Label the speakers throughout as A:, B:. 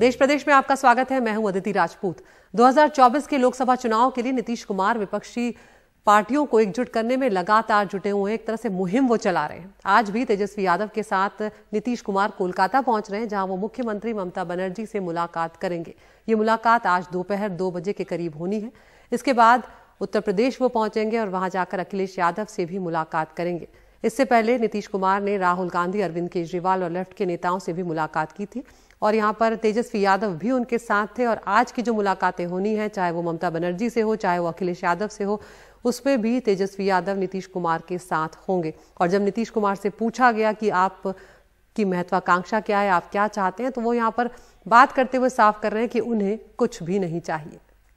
A: देश प्रदेश में आपका स्वागत है। मैं हूं अदिति राजपूत। 2024 के लोकसभा चुनाव के लिए नीतीश कुमार विपक्षी पार्टियों को एकजुट करने में लगातार जुटे हुए हैं। एक तरह से मुहिम वो चला रहे हैं। आज भी तेजस्वी यादव के साथ नीतीश कुमार कोलकाता पहुंच रहे हैं, जहां वो मुख्यमंत्री ममता बनर्जी से मुलाकात करेंगे। ये मुलाकात आज दोपहर 2 बजे के करीब होनी है। इसके बाद उत्तर प्रदेश वो पहुंचेंगे और वहां जाकर अखिलेश यादव से भी मुलाकात करेंगे। इससे पहले नीतीश कुमार ने राहुल गांधी, अरविंद केजरीवाल और लेफ्ट के नेताओं से भी मुलाकात की थी और यहाँ पर तेजस्वी यादव भी उनके साथ थे। और आज की जो मुलाकातें होनी है, चाहे वो ममता बनर्जी से हो, चाहे वो अखिलेश यादव से हो, उसमें भी तेजस्वी यादव नीतीश कुमार के साथ होंगे। और जब नीतीश कुमार से पूछा गया कि आप की महत्वाकांक्षा क्या है, आप क्या चाहते हैं, तो वो यहाँ पर बात करते हुए साफ कर रहे हैं कि उन्हें कुछ भी नहीं चाहिए।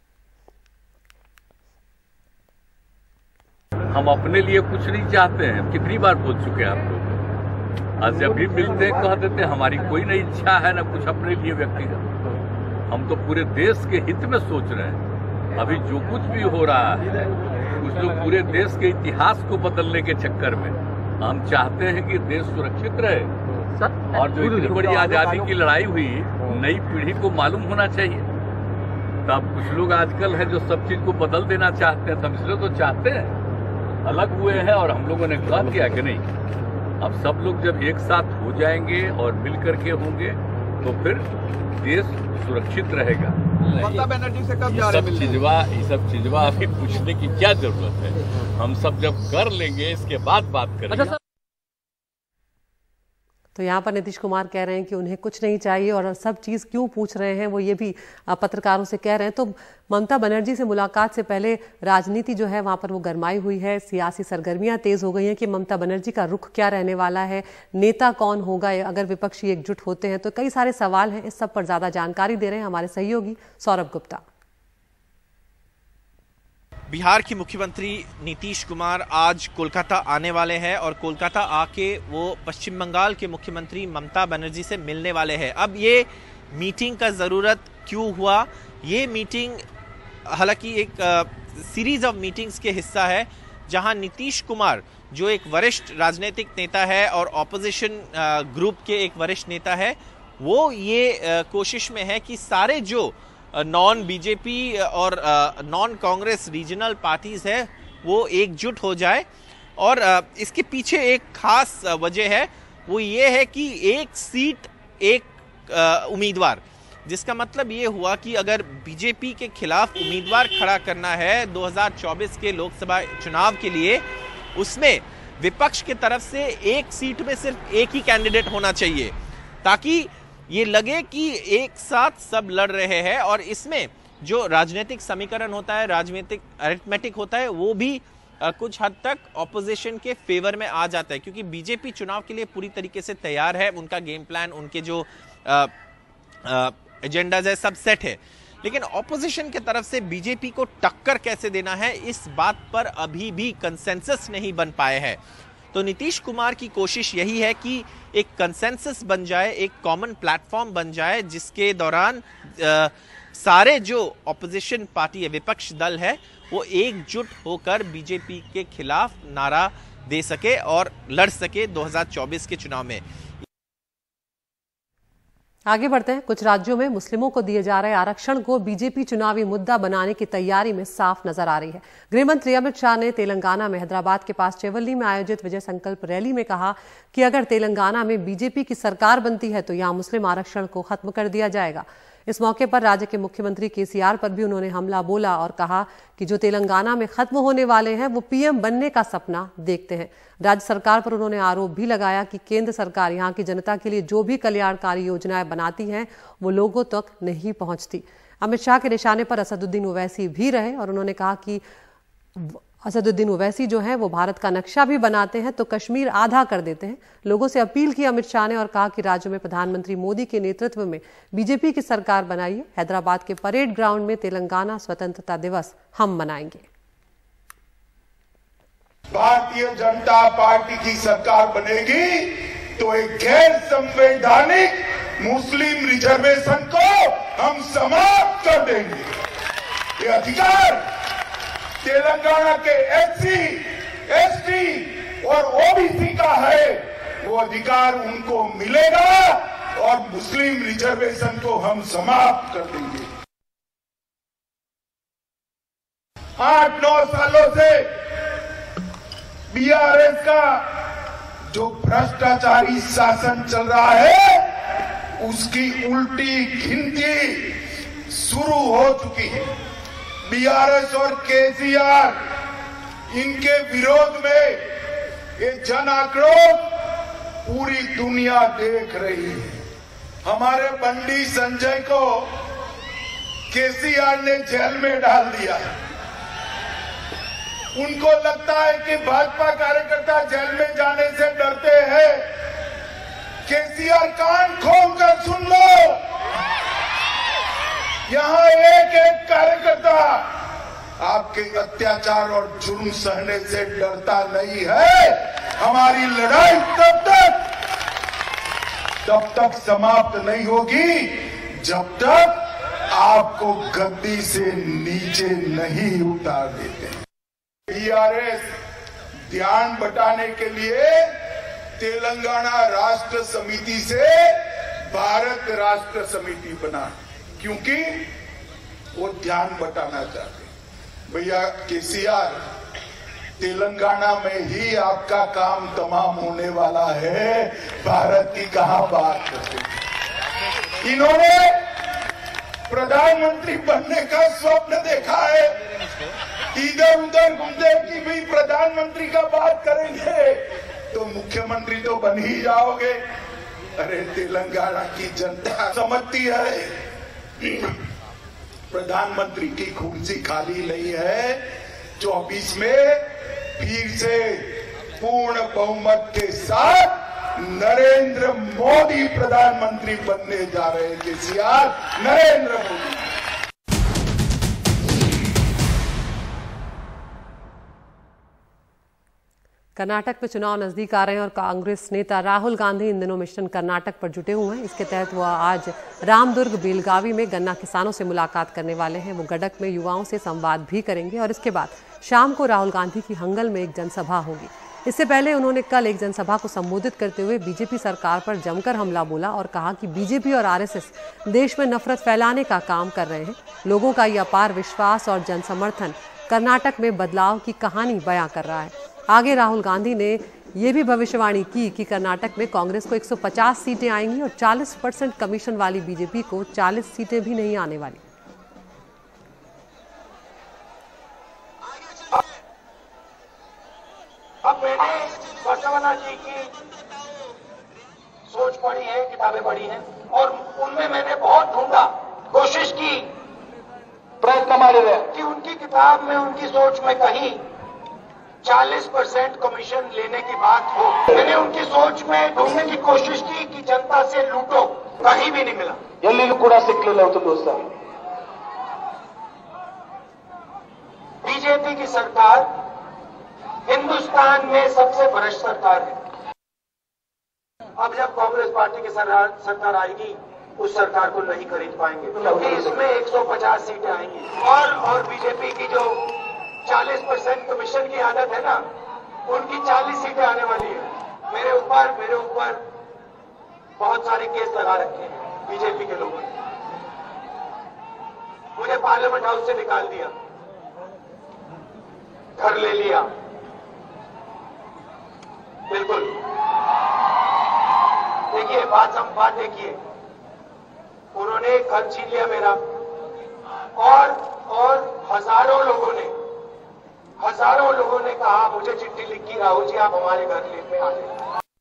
B: हम अपने लिए कुछ नहीं चाहते हैं। कितनी बार बोल चुके हैं आप लोग। आज जब भी मिलते हैं कह देते हैं हमारी कोई नहीं इच्छा है ना कुछ अपने लिए व्यक्तिगत। हम तो पूरे देश के हित में सोच रहे हैं। अभी जो कुछ भी हो रहा है, कुछ लोग पूरे देश के इतिहास को बदलने के चक्कर में, हम चाहते हैं कि देश सुरक्षित रहे। और जो इतनी बड़ी आजादी की लड़ाई हुई, नई पीढ़ी को मालूम होना चाहिए। तब कुछ लोग आजकल है जो सब चीज को बदल देना चाहते हैं। हम इसलिए तो चाहते हैं, अलग हुए हैं और हम लोगों ने कह दिया कि नहीं, अब सब लोग जब एक साथ हो जाएंगे और मिल करके होंगे तो फिर देश सुरक्षित रहेगा।
C: ममता बनर्जी से कब जा रहे हैं?
B: ये सब चीजवा अभी पूछने की क्या जरूरत है। हम सब जब कर लेंगे इसके बाद बात करेंगे।
A: तो यहाँ पर नीतीश कुमार कह रहे हैं कि उन्हें कुछ नहीं चाहिए और सब चीज़ क्यों पूछ रहे हैं, वो ये भी पत्रकारों से कह रहे हैं। तो ममता बनर्जी से मुलाकात से पहले राजनीति जो है वहाँ पर वो गरमाई हुई है, सियासी सरगर्मियाँ तेज हो गई हैं कि ममता बनर्जी का रुख क्या रहने वाला है, नेता कौन होगा अगर विपक्षी एकजुट होते हैं। तो कई सारे सवाल हैं। इस सब पर ज़्यादा जानकारी दे रहे हैं हमारे सहयोगी सौरभ गुप्ता।
D: बिहार के मुख्यमंत्री नीतीश कुमार आज कोलकाता आने वाले हैं और कोलकाता आके वो पश्चिम बंगाल के मुख्यमंत्री ममता बनर्जी से मिलने वाले हैं। अब ये मीटिंग का ज़रूरत क्यों हुआ? ये मीटिंग हालांकि एक सीरीज ऑफ मीटिंग्स के हिस्सा है, जहां नीतीश कुमार जो एक वरिष्ठ राजनीतिक नेता है और ऑपोजिशन ग्रुप के एक वरिष्ठ नेता है, वो ये कोशिश में है कि सारे जो नॉन बीजेपी और नॉन कांग्रेस रीजनल पार्टीज है वो एकजुट हो जाए। और इसके पीछे एक खास वजह है, वो ये है कि एक सीट एक उम्मीदवार, जिसका मतलब ये हुआ कि अगर बीजेपी के खिलाफ उम्मीदवार खड़ा करना है 2024 के लोकसभा चुनाव के लिए, उसमें विपक्ष की तरफ से एक सीट में सिर्फ एक ही कैंडिडेट होना चाहिए, ताकि ये लगे कि एक साथ सब लड़ रहे हैं। और इसमें जो राजनीतिक समीकरण होता है, राजनीतिक अरिथमेटिक होता है, वो भी कुछ हद तक ऑपोजिशन के फेवर में आ जाता है, क्योंकि बीजेपी चुनाव के लिए पूरी तरीके से तैयार है। उनका गेम प्लान, उनके जो एजेंडाज है, सब सेट है। लेकिन ऑपोजिशन के तरफ से बीजेपी को टक्कर कैसे देना है, इस बात पर अभी भी कंसेंसस नहीं बन पाए हैं। तो नीतीश कुमार की कोशिश यही है कि एक कंसेंसस बन जाए, एक कॉमन प्लेटफॉर्म बन जाए, जिसके दौरान सारे जो ऑपोजिशन पार्टी है, विपक्ष दल है, वो एकजुट होकर बीजेपी के खिलाफ नारा दे सके और लड़ सके 2024 के चुनाव में।
A: आगे बढ़ते हैं। कुछ राज्यों में मुस्लिमों को दिए जा रहे आरक्षण को बीजेपी चुनावी मुद्दा बनाने की तैयारी में साफ नजर आ रही है। गृह मंत्री अमित शाह ने तेलंगाना में हैदराबाद के पास चेवल्ली में आयोजित विजय संकल्प रैली में कहा कि अगर तेलंगाना में बीजेपी की सरकार बनती है तो यहां मुस्लिम आरक्षण को खत्म कर दिया जाएगा। इस मौके पर राज्य के मुख्यमंत्री केसीआर पर भी उन्होंने हमला बोला और कहा कि जो तेलंगाना में खत्म होने वाले हैं वो पीएम बनने का सपना देखते हैं। राज्य सरकार पर उन्होंने आरोप भी लगाया कि केंद्र सरकार यहां की जनता के लिए जो भी कल्याणकारी योजनाएं बनाती हैं वो लोगों तक नहीं पहुंचती। अमित शाह के निशाने पर असदुद्दीन ओवैसी भी रहे और उन्होंने कहा कि असदुद्दीन ओवैसी जो है वो भारत का नक्शा भी बनाते हैं तो कश्मीर आधा कर देते हैं। लोगों से अपील की अमित शाह ने और कहा कि राज्य में प्रधानमंत्री मोदी के नेतृत्व में बीजेपी की सरकार बनाइए। हैदराबाद के परेड ग्राउंड में तेलंगाना स्वतंत्रता दिवस हम मनाएंगे।
E: भारतीय जनता पार्टी की सरकार बनेगी तो एक गैर संवैधानिक मुस्लिम रिजर्वेशन को हम समाप्त कर देंगे। ये अधिकार तेलंगाना के एससी, एसटी और ओबीसी का है, वो अधिकार उनको मिलेगा और मुस्लिम रिजर्वेशन को हम समाप्त कर देंगे। 8-9 सालों से बीआरएस का जो भ्रष्टाचारी शासन चल रहा है उसकी उल्टी गिनती शुरू हो चुकी है। बीआरएस और केसीआर इनके विरोध में ये जन आक्रोश पूरी दुनिया देख रही है। हमारे बंडी संजय को केसीआर ने जेल में डाल दिया। उनको लगता है कि भाजपा कार्यकर्ता जेल में जाने से डरते हैं। केसीआर कान खोलकर सुन लो, यहां एक एक कार्यकर्ता आपके अत्याचार और जुर्म सहने से डरता नहीं है। हमारी लड़ाई तब तक समाप्त नहीं होगी जब तक आपको गद्दी से नीचे नहीं उतार देते। बीआरएस ध्यान बटाने के लिए तेलंगाना राष्ट्र समिति से भारत राष्ट्र समिति बना, क्योंकि वो ध्यान बटाना चाहते। भैया केसीआर, तेलंगाना में ही आपका काम तमाम होने वाला है, भारत की कहां बात करते। इन्होंने प्रधानमंत्री बनने का स्वप्न देखा है, इधर उधर घूमते कि भाई प्रधानमंत्री का बात करेंगे तो मुख्यमंत्री तो बन ही जाओगे। अरे तेलंगाना की जनता समझती है प्रधानमंत्री की कुर्सी खाली नहीं है। 24 में फिर से पूर्ण बहुमत के साथ नरेंद्र मोदी प्रधानमंत्री बनने जा रहे हैं। केसीआर, नरेंद्र मोदी।
A: कर्नाटक में चुनाव नजदीक आ रहे हैं और कांग्रेस नेता राहुल गांधी इन दिनों मिशन कर्नाटक पर जुटे हुए हैं। इसके तहत वह आज रामदुर्ग बेलगावी में गन्ना किसानों से मुलाकात करने वाले हैं। वो गडक में युवाओं से संवाद भी करेंगे और इसके बाद शाम को राहुल गांधी की हंगल में एक जनसभा होगी। इससे पहले उन्होंने कल एक जनसभा को संबोधित करते हुए बीजेपी सरकार पर जमकर हमला बोला और कहा कि बीजेपी और आरएसएस देश में नफरत फैलाने का काम कर रहे हैं। लोगों का ये अपार विश्वास और जनसमर्थन कर्नाटक में बदलाव की कहानी बयां कर रहा है। आगे राहुल गांधी ने यह भी भविष्यवाणी की कि कर्नाटक में कांग्रेस को 150 सीटें आएंगी और 40% कमीशन वाली बीजेपी को 40 सीटें भी नहीं आने वाली।
F: अब मैंने बसवना जी की सोच पढ़ी है, किताबें पढ़ी हैं और उनमें मैंने बहुत ढूंढा, कोशिश की, प्रयत्न मारे कि उनकी किताब में, उनकी सोच में कहीं 40% कमीशन लेने की बात हो। मैंने उनकी सोच में ढूंढने की कोशिश की कि जनता से लूटो, कहीं भी नहीं मिला।
G: ಎಲ್ಲಿಯೂ ಕೂಡ ಸಿಕ್ಕಲಿಲ್ಲ दोस्त।
F: बीजेपी की सरकार हिंदुस्तान में सबसे भ्रष्ट सरकार है। अब जब कांग्रेस पार्टी की सरकार आएगी उस सरकार को नहीं खरीद पाएंगे, क्योंकि इसमें 150 सीटें आएंगी और बीजेपी की जो 40% कमीशन की आदत है ना, उनकी 40 सीटें आने वाली है। मेरे ऊपर बहुत सारे केस लगा रखे हैं बीजेपी के लोगों ने। मुझे पार्लियामेंट हाउस से निकाल दिया, घर ले लिया, बिल्कुल। देखिए बात देखिए, उन्होंने घर छीन लिया मेरा और हजारों लोगों ने कहा, मुझे चिट्ठी लिखी, राहुल जी आप हमारे घर में आ जाइए।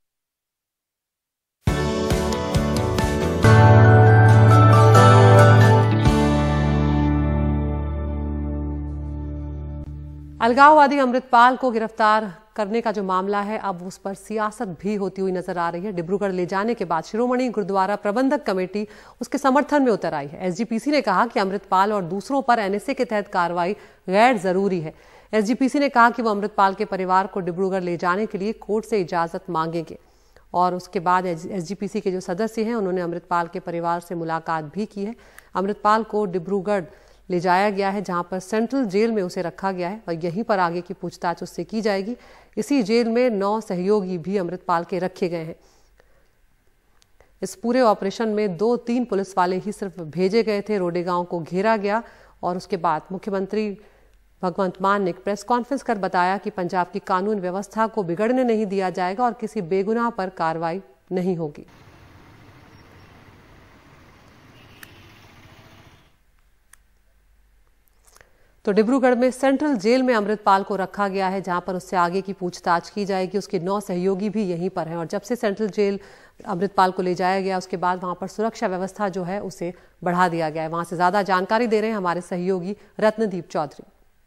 A: अलगाववादी अमृतपाल को गिरफ्तार करने का जो मामला है, अब उस पर सियासत भी होती हुई नजर आ रही है। डिब्रूगढ़ ले जाने के बाद शिरोमणि गुरुद्वारा प्रबंधक कमेटी उसके समर्थन में उतर आई है। एसजीपीसी ने कहा कि अमृतपाल और दूसरों पर एनएसए के तहत कार्रवाई गैर जरूरी है। एसजीपीसी ने कहा कि वो अमृतपाल के परिवार को डिब्रूगढ़ ले जाने के लिए कोर्ट से इजाजत मांगेंगे और उसके बाद एसजीपीसी के जो सदस्य हैं उन्होंने अमृतपाल के परिवार से मुलाकात भी की है। अमृतपाल को डिब्रूगढ़ ले जाया गया है, जहां पर सेंट्रल जेल में उसे रखा गया है और यहीं पर आगे की पूछताछ उससे की जाएगी। इसी जेल में 9 सहयोगी भी अमृतपाल के रखे गए हैं। इस पूरे ऑपरेशन में 2-3 पुलिस वाले ही सिर्फ भेजे गए थे। रोडे गांव को घेरा गया और उसके बाद मुख्यमंत्री भगवंत मान ने प्रेस कॉन्फ्रेंस कर बताया कि पंजाब की कानून व्यवस्था को बिगड़ने नहीं दिया जाएगा और किसी बेगुनाह पर कार्रवाई नहीं होगी। तो डिब्रूगढ़ में सेंट्रल जेल में अमृतपाल को रखा गया है, जहां पर उससे आगे की पूछताछ की जाएगी। उसके 9 सहयोगी भी यहीं पर हैं और जब से सेंट्रल जेल अमृतपाल को ले जाया गया उसके बाद वहां पर सुरक्षा व्यवस्था जो है उसे बढ़ा दिया गया है। वहां से ज्यादा जानकारी दे रहे हैं हमारे सहयोगी रत्नदीप चौधरी।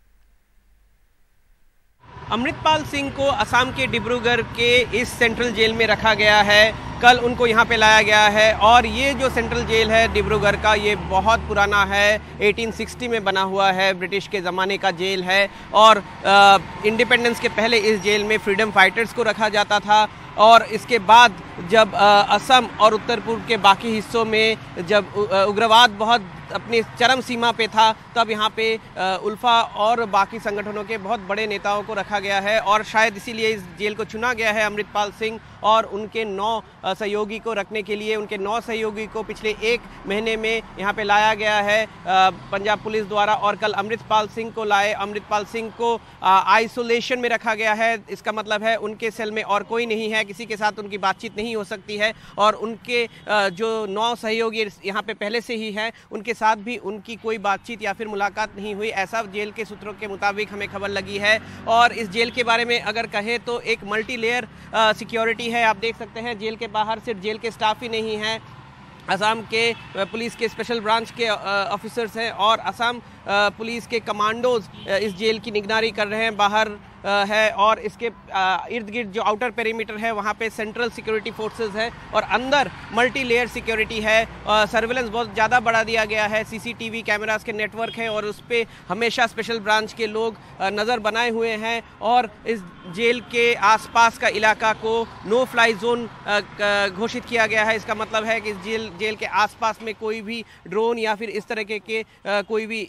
H: अमृतपाल सिंह को असम के डिब्रूगढ़ के इस सेंट्रल जेल में रखा गया है। कल उनको यहाँ पे लाया गया है और ये जो सेंट्रल जेल है डिब्रूगढ़ का, ये बहुत पुराना है। 1860 में बना हुआ है, ब्रिटिश के ज़माने का जेल है और इंडिपेंडेंस के पहले इस जेल में फ्रीडम फाइटर्स को रखा जाता था। और इसके बाद जब असम और उत्तर पूर्व के बाकी हिस्सों में जब उग्रवाद बहुत अपनी चरम सीमा पे था, तब यहाँ पे उल्फा और बाकी संगठनों के बहुत बड़े नेताओं को रखा गया है और शायद इसीलिए इस जेल को चुना गया है अमृतपाल सिंह और उनके 9 सहयोगी को रखने के लिए। उनके 9 सहयोगी को पिछले 1 महीने में यहाँ पे लाया गया है पंजाब पुलिस द्वारा और कल अमृतपाल सिंह को लाए। अमृतपाल सिंह को आइसोलेशन में रखा गया है। इसका मतलब है उनके सेल में और कोई नहीं है, किसी के साथ उनकी बातचीत नहीं हो सकती है और उनके जो 9 सहयोगी यहाँ पे पहले से ही हैं उनके साथ भी उनकी कोई बातचीत या फिर मुलाकात नहीं हुई, ऐसा जेल के सूत्रों के मुताबिक हमें खबर लगी है। और इस जेल के बारे में अगर कहें तो एक मल्टी लेयर सिक्योरिटी है। आप देख सकते हैं जेल के बाहर सिर्फ जेल के स्टाफ ही नहीं है, असम के पुलिस के स्पेशल ब्रांच के ऑफिसर्स हैं और असम पुलिस के कमांडोज इस जेल की निगरानी कर रहे हैं। बाहर है और इसके इर्द गिर्द जो आउटर पेरीमीटर है वहाँ पे सेंट्रल सिक्योरिटी फोर्सेस है और अंदर मल्टी लेयर सिक्योरिटी है। सर्विलेंस बहुत ज़्यादा बढ़ा दिया गया है, सीसीटीवी कैमरास के नेटवर्क है और उस पर हमेशा स्पेशल ब्रांच के लोग नज़र बनाए हुए हैं। और इस जेल के आसपास का इलाका को नो फ्लाई जोन घोषित किया गया है। इसका मतलब है कि इस जेल के आसपास में कोई भी ड्रोन या फिर इस तरह के कोई भी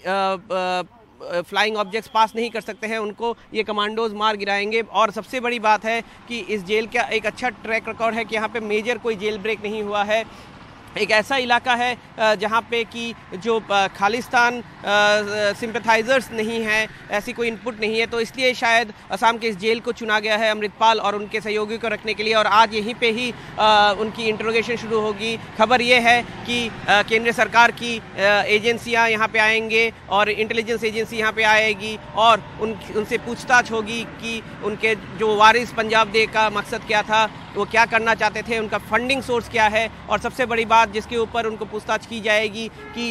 H: फ्लाइंग ऑब्जेक्ट्स पास नहीं कर सकते हैं, उनको ये कमांडोज मार गिराएंगे। और सबसे बड़ी बात है कि इस जेल का एक अच्छा ट्रैक रिकॉर्ड है कि यहाँ पे मेजर कोई जेल ब्रेक नहीं हुआ है। एक ऐसा इलाका है जहाँ पे कि जो खालिस्तान सिंपैथाइजर्स नहीं हैं, ऐसी कोई इनपुट नहीं है, तो इसलिए शायद असम के इस जेल को चुना गया है अमृतपाल और उनके सहयोगी को रखने के लिए। और आज यहीं पे ही उनकी इंट्रोगेशन शुरू होगी। खबर ये है कि केंद्र सरकार की एजेंसियां यहाँ पे आएंगे और इंटेलिजेंस एजेंसी यहाँ पे आएगी और उनसे पूछताछ होगी कि उनके जो वारिस पंजाब डे का मकसद क्या था, वो क्या करना चाहते थे, उनका फंडिंग सोर्स क्या है। और सबसे बड़ी बात जिसके ऊपर उनको पूछताछ की जाएगी कि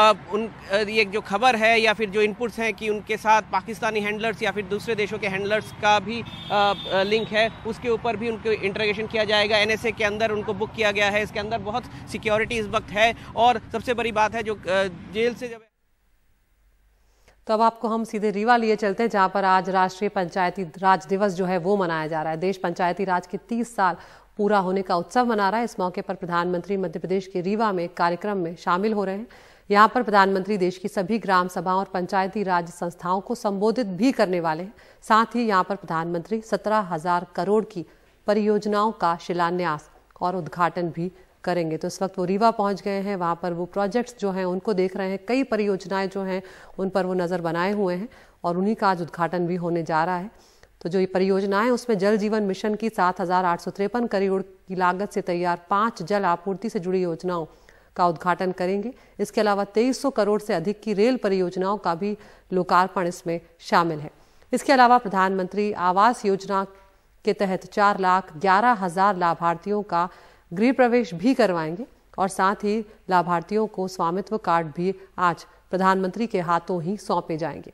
H: ये जो खबर है या फिर जो इनपुट्स हैं कि उनके साथ पाकिस्तानी हैंडलर्स या फिर दूसरे देशों के हैंडलर्स का भी लिंक है, उसके ऊपर भी उनको इंटरोगेशन किया जाएगा। एनएसए के अंदर उनको बुक किया गया है, इसके अंदर बहुत सिक्योरिटी इस वक्त है। और सबसे बड़ी बात है जो जेल से जब
A: तो अब आपको हम सीधे रीवा लिए चलते हैं, जहां पर आज राष्ट्रीय पंचायती राज दिवस जो है वो मनाया जा रहा है। देश पंचायती राज के 30 साल पूरा होने का उत्सव मना रहा है। इस मौके पर प्रधानमंत्री मध्य प्रदेश के रीवा में एक कार्यक्रम में शामिल हो रहे हैं। यहाँ पर प्रधानमंत्री देश की सभी ग्राम सभाओं और पंचायती राज संस्थाओं को संबोधित भी करने वाले हैं। साथ ही यहाँ पर प्रधानमंत्री 17,000 करोड़ की परियोजनाओं का शिलान्यास और उद्घाटन भी करेंगे। तो इस वक्त वो रीवा पहुंच गए हैं, वहां पर वो प्रोजेक्ट्स जो हैं उनको देख रहे हैं। कई परियोजनाएं जो हैं उन पर वो नज़र बनाए हुए हैं और उन्हीं का आज उद्घाटन भी होने जा रहा है। तो जो ये परियोजनाएं उसमें जल जीवन मिशन की 7,853 करोड़ की लागत से तैयार 5 जल आपूर्ति से जुड़ी योजनाओं का उद्घाटन करेंगे। इसके अलावा 2300 करोड़ से अधिक की रेल परियोजनाओं का भी लोकार्पण इसमें शामिल है। इसके अलावा प्रधानमंत्री आवास योजना के तहत 4,11,000 लाभार्थियों का गृह प्रवेश भी करवाएंगे और साथ ही लाभार्थियों को स्वामित्व कार्ड भी आज प्रधानमंत्री के हाथों ही सौंपे जाएंगे।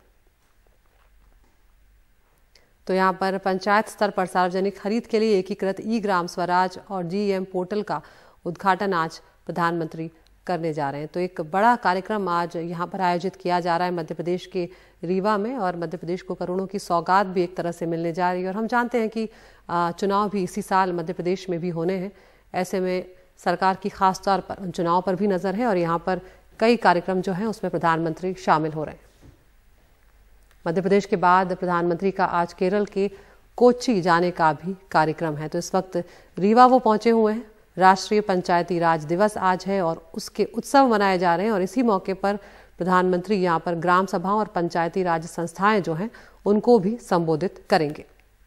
A: तो यहाँ पर पंचायत स्तर पर सार्वजनिक खरीद के लिए एकीकृत ई ग्राम स्वराज और GEM पोर्टल का उद्घाटन आज प्रधानमंत्री करने जा रहे हैं। तो एक बड़ा कार्यक्रम आज यहाँ पर आयोजित किया जा रहा है मध्य प्रदेश के रीवा में और मध्य प्रदेश को करोड़ों की सौगात भी एक तरह से मिलने जा रही है। और हम जानते हैं कि चुनाव भी इसी साल मध्य प्रदेश में भी होने हैं। ऐसे में सरकार की खास तौर पर उन चुनाव पर भी नजर है और यहाँ पर कई कार्यक्रम जो हैं उसमें प्रधानमंत्री शामिल हो रहे हैं। मध्य प्रदेश के बाद प्रधानमंत्री का आज केरल के कोच्चि जाने का भी कार्यक्रम है। तो इस वक्त रीवा वो पहुंचे हुए हैं। राष्ट्रीय पंचायती राज दिवस आज है और उसके उत्सव मनाए जा रहे हैं और इसी मौके पर प्रधानमंत्री यहाँ पर ग्राम सभाओं और पंचायती राज संस्थाएं जो हैं उनको भी संबोधित करेंगे।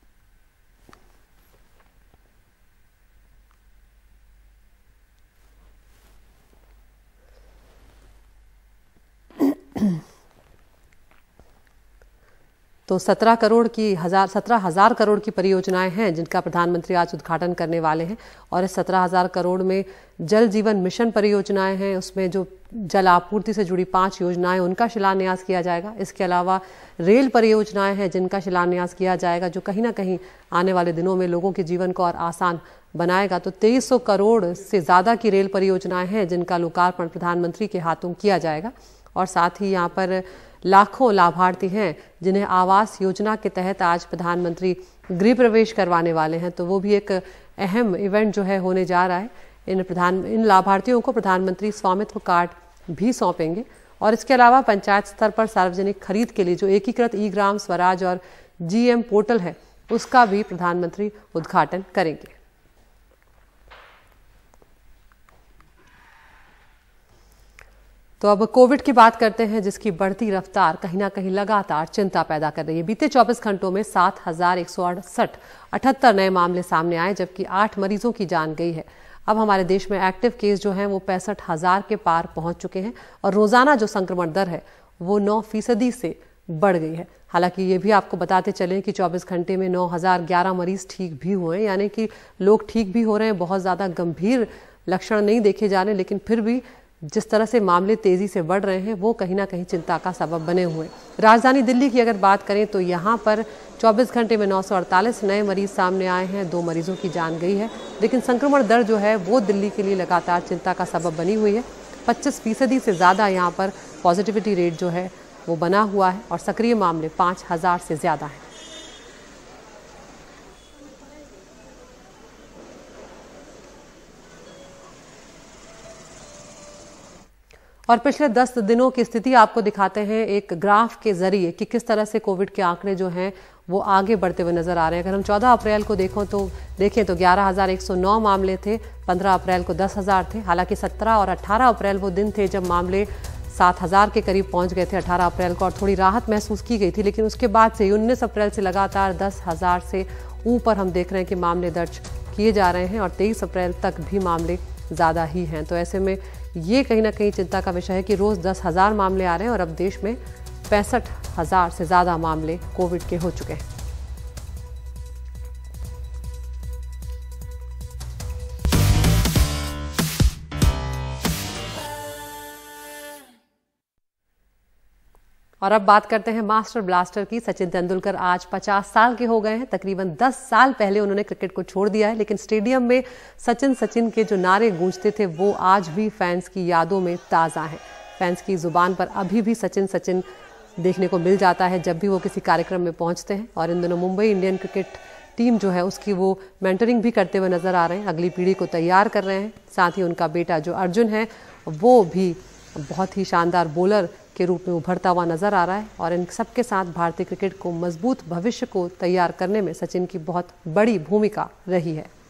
A: तो 17,000 करोड़ की परियोजनाएं हैं जिनका प्रधानमंत्री आज उद्घाटन करने वाले हैं और इस 17,000 करोड़ में जल जीवन मिशन परियोजनाएं हैं, उसमें जो जल आपूर्ति से जुड़ी 5 योजनाएं उनका शिलान्यास किया जाएगा। इसके अलावा रेल परियोजनाएं हैं जिनका शिलान्यास किया जाएगा, जो कहीं ना कहीं आने वाले दिनों में लोगों के जीवन को और आसान बनाएगा। तो 2300 करोड़ से ज़्यादा की रेल परियोजनाएं हैं जिनका लोकार्पण प्रधानमंत्री के हाथों किया जाएगा और साथ ही यहाँ पर लाखों लाभार्थी हैं जिन्हें आवास योजना के तहत आज प्रधानमंत्री गृह प्रवेश करवाने वाले हैं। तो वो भी एक अहम इवेंट जो है होने जा रहा है। इन लाभार्थियों को प्रधानमंत्री स्वामित्व कार्ड भी सौंपेंगे और इसके अलावा पंचायत स्तर पर सार्वजनिक खरीद के लिए जो एकीकृत ई ग्राम स्वराज और GM पोर्टल है उसका भी प्रधानमंत्री उद्घाटन करेंगे। तो अब कोविड की बात करते हैं जिसकी बढ़ती रफ्तार कहीं ना कहीं लगातार चिंता पैदा कर रही है। बीते 24 घंटों में 7,168 नए मामले सामने आए जबकि 8 मरीजों की जान गई है। अब हमारे देश में एक्टिव केस जो हैं वो 65,000 के पार पहुंच चुके हैं और रोजाना जो संक्रमण दर है वो 9% से बढ़ गई है। हालांकि ये भी आपको बताते चलें कि 24 घंटे में 9,011 मरीज ठीक भी हुए हैं, यानी कि लोग ठीक भी हो रहे हैं, बहुत ज़्यादा गंभीर लक्षण नहीं देखे जा रहे, लेकिन फिर भी जिस तरह से मामले तेजी से बढ़ रहे हैं वो कहीं ना कहीं चिंता का सबब बने हुए हैं। राजधानी दिल्ली की अगर बात करें तो यहाँ पर 24 घंटे में 948 नए मरीज सामने आए हैं, 2 मरीजों की जान गई है, लेकिन संक्रमण दर जो है वो दिल्ली के लिए लगातार चिंता का सबब बनी हुई है। 25% से ज़्यादा यहाँ पर पॉजिटिविटी रेट जो है वो बना हुआ है और सक्रिय मामले 5,000 से ज़्यादा हैं। और पिछले 10 दिनों की स्थिति आपको दिखाते हैं एक ग्राफ के जरिए कि किस तरह से कोविड के आंकड़े जो हैं वो आगे बढ़ते हुए नजर आ रहे हैं। अगर हम 14 अप्रैल को देखें तो 11,109 मामले थे, 15 अप्रैल को 10,000 थे। हालांकि 17 और 18 अप्रैल वो दिन थे जब मामले 7,000 के करीब पहुंच गए थे 18 अप्रैल को और थोड़ी राहत महसूस की गई थी, लेकिन उसके बाद से 19 अप्रैल से लगातार 10,000 से ऊपर हम देख रहे हैं कि मामले दर्ज किए जा रहे हैं और 23 अप्रैल तक भी मामले ज़्यादा ही हैं। तो ऐसे में ये कहीं ना कहीं चिंता का विषय है कि रोज़ 10,000 मामले आ रहे हैं और अब देश में 65,000 से ज़्यादा मामले कोविड के हो चुके हैं। और अब बात करते हैं मास्टर ब्लास्टर की। सचिन तेंदुलकर आज 50 साल के हो गए हैं। तकरीबन 10 साल पहले उन्होंने क्रिकेट को छोड़ दिया है, लेकिन स्टेडियम में सचिन सचिन के जो नारे गूंजते थे वो आज भी फैंस की यादों में ताज़ा हैं। फैंस की जुबान पर अभी भी सचिन सचिन देखने को मिल जाता है जब भी वो किसी कार्यक्रम में पहुंचते हैं। और इन दिनों मुंबई इंडियन क्रिकेट टीम जो है उसकी वो मेंटरिंग भी करते हुए नजर आ रहे हैं, अगली पीढ़ी को तैयार कर रहे हैं। साथ ही उनका बेटा जो अर्जुन है वो भी बहुत ही शानदार बॉलर के रूप में उभरता हुआ नजर आ रहा है और इन सबके साथ भारतीय क्रिकेट को मजबूत भविष्य को तैयार करने में सचिन की बहुत बड़ी भूमिका रही है।